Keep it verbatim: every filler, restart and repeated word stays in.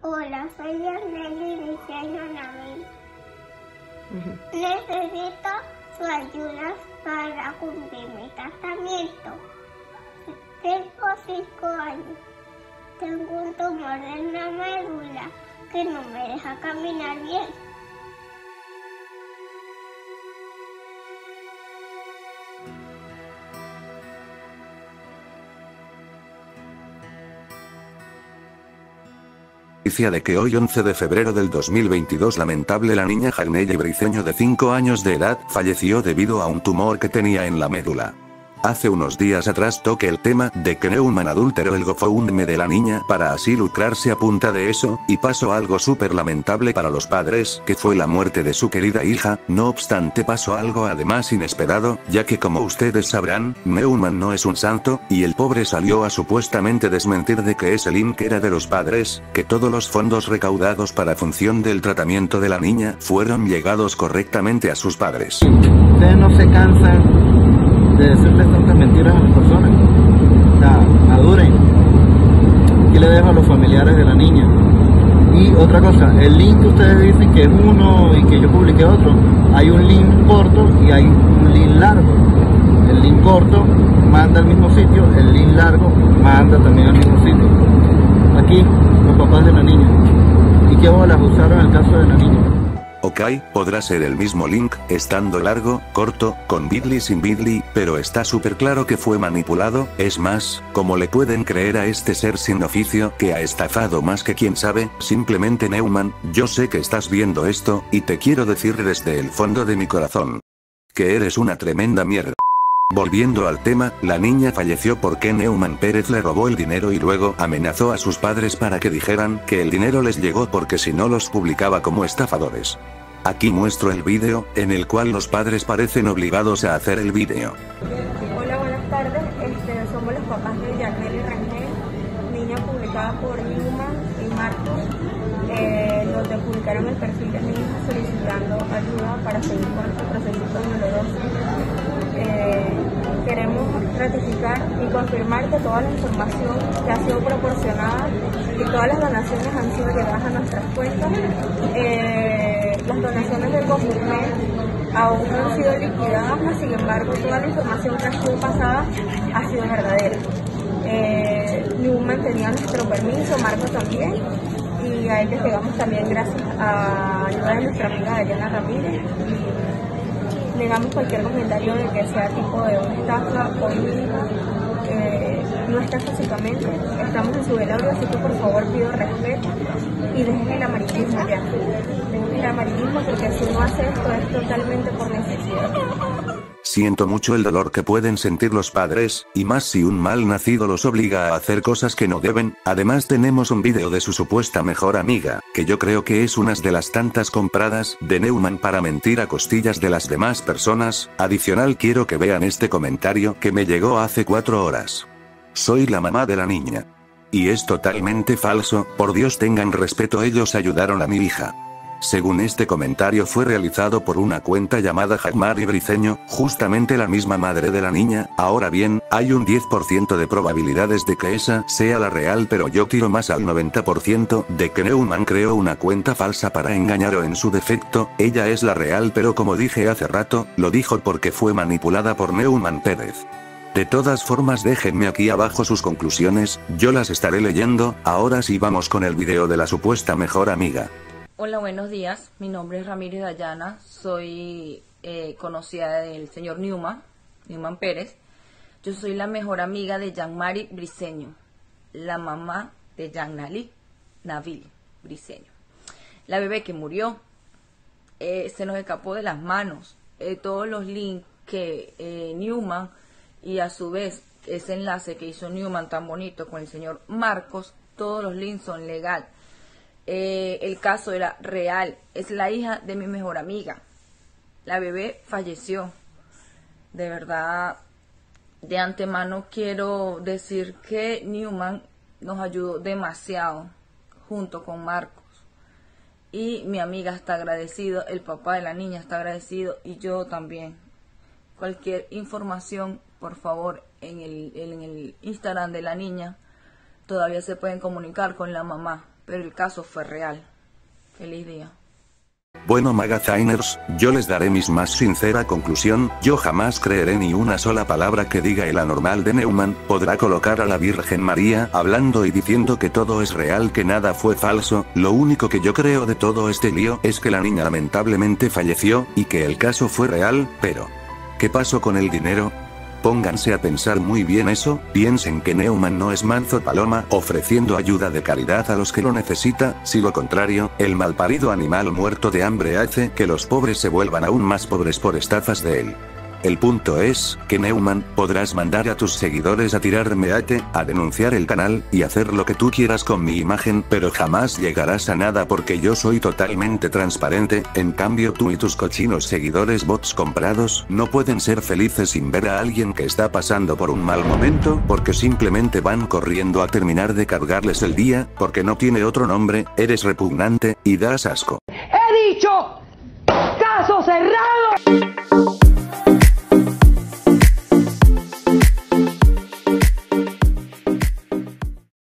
Hola, soy Yarneli Briceño Nabil. Uh-huh. Necesito su ayuda para cumplir mi tratamiento. Tengo cinco años. Tengo un tumor en la médula que no me deja caminar bien. Noticia de que hoy once de febrero del dos mil veintidós lamentable la niña Yarneli Briceño de cinco años de edad falleció debido a un tumor que tenía en la médula. Hace unos días atrás toqué el tema de que Neumann adulteró el GoFundMe de la niña para así lucrarse a punta de eso, y pasó algo súper lamentable para los padres, que fue la muerte de su querida hija. No obstante, pasó algo además inesperado, ya que como ustedes sabrán, Neumann no es un santo, y el pobre salió a supuestamente desmentir de que ese link era de los padres, que todos los fondos recaudados para función del tratamiento de la niña fueron llegados correctamente a sus padres. Ustedes no se cansan de decirles tantas mentiras a las personas. O sea, maduren. ¿Qué le dejo a los familiares de la niña? Y otra cosa, el link que ustedes dicen que es uno y que yo publiqué otro, hay un link corto y hay un link largo. El link corto manda al mismo sitio, el link largo manda también al mismo sitio. Aquí, los papás de la niña. ¿Y qué bolas usaron el caso de la niña? Ok, podrá ser el mismo link, estando largo, corto, con bit.ly, sin bit.ly, pero está súper claro que fue manipulado. Es más, ¿cómo le pueden creer a este ser sin oficio que ha estafado más que quien sabe? Simplemente Neumann, yo sé que estás viendo esto, y te quiero decir desde el fondo de mi corazón que eres una tremenda mierda. Volviendo al tema, la niña falleció porque Neumann Pérez le robó el dinero y luego amenazó a sus padres para que dijeran que el dinero les llegó porque si no los publicaba como estafadores. Aquí muestro el vídeo, en el cual los padres parecen obligados a hacer el vídeo. Hola, buenas tardes, este, somos los papás de Yarneli Rangel, niña publicada por Neumann y Marcos, eh, donde publicaron el perfil de mi hija solicitando ayuda para seguir con este proceso doloroso. Eh, queremos ratificar y confirmar que toda la información que ha sido proporcionada y todas las donaciones han sido llevadas a nuestras cuentas. Eh, las donaciones del GoFundMe aún no han sido liquidadas, sin embargo toda la información que ha sido pasada ha sido verdadera. Eh, Neumann tenía nuestro permiso, Marco también, y a ellos llegamos también gracias a ayuda de nuestra amiga Dayana Ramírez. Negamos cualquier comentario de que sea tipo de una estafa o eh, no está físicamente. Estamos en su velorio, así que por favor pido respeto y dejen el amarillismo ya. Dejen el amarillismo porque si uno hace esto es totalmente por necesidad. Siento mucho el dolor que pueden sentir los padres, y más si un mal nacido los obliga a hacer cosas que no deben. Además tenemos un vídeo de su supuesta mejor amiga, que yo creo que es una de las tantas compradas de Neumann para mentir a costillas de las demás personas. Adicional, quiero que vean este comentario que me llegó hace cuatro horas. Soy la mamá de la niña. Y es totalmente falso, por Dios tengan respeto, ellos ayudaron a mi hija. Según este comentario fue realizado por una cuenta llamada Yarneli Briceño, justamente la misma madre de la niña. Ahora bien, hay un diez por ciento de probabilidades de que esa sea la real, pero yo tiro más al noventa por ciento de que Neumann creó una cuenta falsa para engañar, o en su defecto, ella es la real, pero como dije hace rato, lo dijo porque fue manipulada por Neumann Pérez. De todas formas, déjenme aquí abajo sus conclusiones, yo las estaré leyendo. Ahora sí vamos con el video de la supuesta mejor amiga. Hola, buenos días, mi nombre es Ramírez Dayana, soy eh, conocida del señor Neumann, Neumann Pérez. Yo soy la mejor amiga de Yarneli Briceño, la mamá de Yarneli Nabil Briceño. La bebé que murió, eh, se nos escapó de las manos. Eh, todos los links que eh, Neumann y a su vez ese enlace que hizo Neumann tan bonito con el señor Marcos, todos los links son legales. Eh, el caso era real, es la hija de mi mejor amiga. La bebé falleció. De verdad, de antemano quiero decir que Neumann nos ayudó demasiado junto con Marcos. Y mi amiga está agradecido, el papá de la niña está agradecido y yo también. Cualquier información, por favor, en el, en el Instagram de la niña, todavía se pueden comunicar con la mamá. pero el caso fue real. Feliz día. Bueno, Magaziners, yo les daré mi más sincera conclusión. Yo jamás creeré ni una sola palabra que diga el anormal de Neumann. Podrá colocar a la Virgen María hablando y diciendo que todo es real, que nada fue falso. Lo único que yo creo de todo este lío es que la niña lamentablemente falleció, y que el caso fue real, pero ¿qué pasó con el dinero? Pónganse a pensar muy bien eso, piensen que Neumann no es manzo paloma ofreciendo ayuda de caridad a los que lo necesita, si lo contrario, el malparido animal muerto de hambre hace que los pobres se vuelvan aún más pobres por estafas de él. El punto es, que Neumann, podrás mandar a tus seguidores a tirarme ate, a denunciar el canal, y hacer lo que tú quieras con mi imagen, pero jamás llegarás a nada porque yo soy totalmente transparente. En cambio tú y tus cochinos seguidores bots comprados, no pueden ser felices sin ver a alguien que está pasando por un mal momento, porque simplemente van corriendo a terminar de cargarles el día, porque no tiene otro nombre. Eres repugnante, y das asco. ¡He dicho! ¡Caso cerrado!